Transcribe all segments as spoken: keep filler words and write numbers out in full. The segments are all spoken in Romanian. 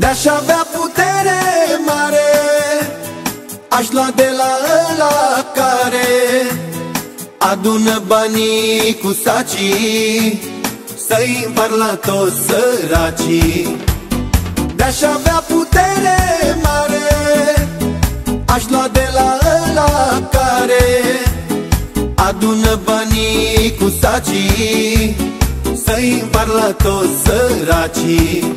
De-aș avea putere mare, aș lua de la ăla care adună banii cu sacii, să-i împart la toți săracii. De-aș avea putere mare, aș lua de la ăla care adună banii cu sacii, să-i împart la toți săracii.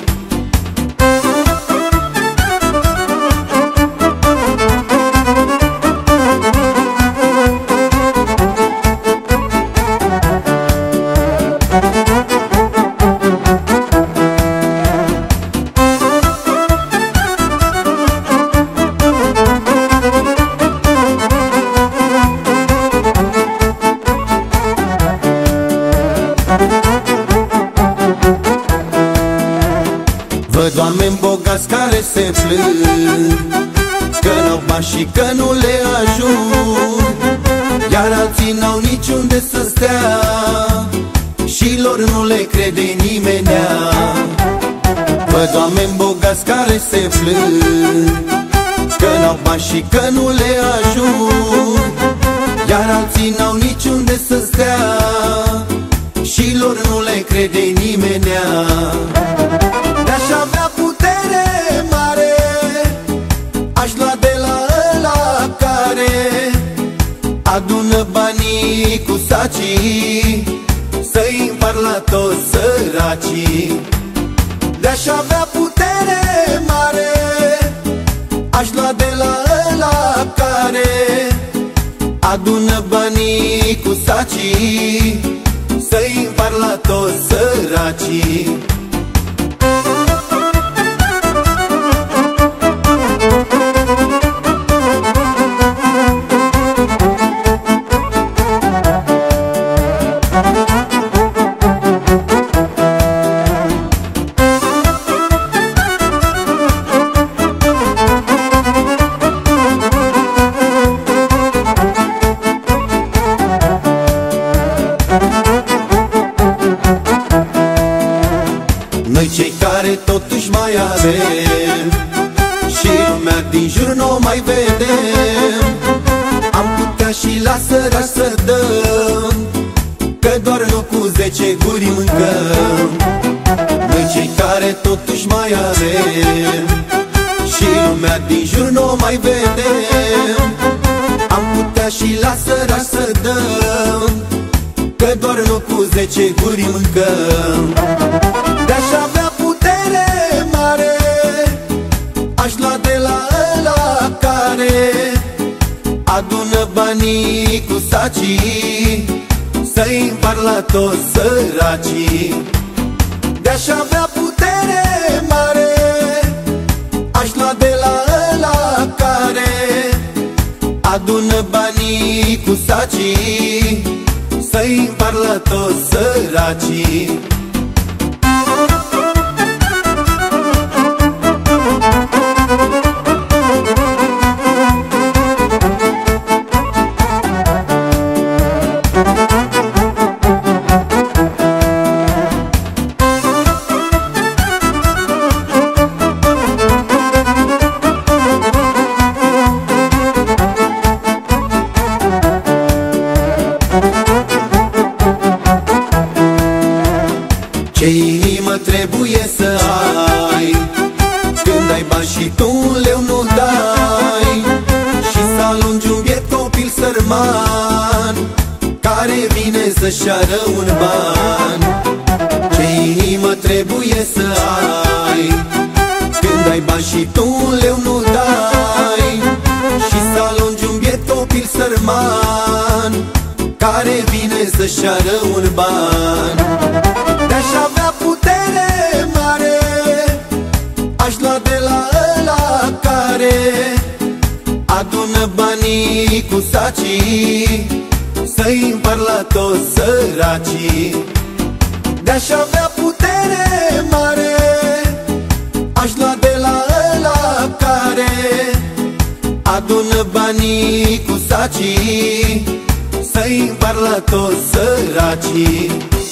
Văd oameni bogați care se plâng că n-au bani și că nu le ajung, iar alții n-au niciunde să stea și lor nu le crede nimenea. Văd oameni bogați care se plâng că n-au bani și că nu le ajung, iar alții n-au niciunde să stea și lor nu le crede nimenea. De-aș avea putere mare, aș lua de la ăla care adună banii cu sacii, să-i împart la toți săracii. De-aș avea putere mare, aș lua de la ăla care adună banii cu sacii, să-i împart la toți săracii. Noi cei care totuși mai avem și lumea din jur n-o mai vedem, am putea și la săraci să dăm, că doar nu cu zece guri mâncăm. Noi cei care totuși mai avem și lumea din jur n-o mai vedem, am putea și la săraci să dăm, că doar nu cu zece guri mâncăm. De-aș avea putere mare, aș lua de la ăla care adună banii cu sacii, să-i împart la toți săracii. De-aș avea putere mare, aș lua de la ăla care adună banii cu sacii, să-i împart la toți săracii. Ce inimă trebuie să ai când ai bani și tu un leu nu dai, și să alungi un biet copil sărman care vine să-și ceară un ban. Ce inimă trebuie să ai când ai bani și tu un leu nu dai, și să alungi un biet copil sărman care vine să-și ceară un ban. De-aș avea putere mare, aș lua de la ăla care adună banii cu sacii, să-i împart la toți săracii. De-aș avea putere mare, aș lua de la ăla care adună banii cu sacii, să-i împart la toți săracii.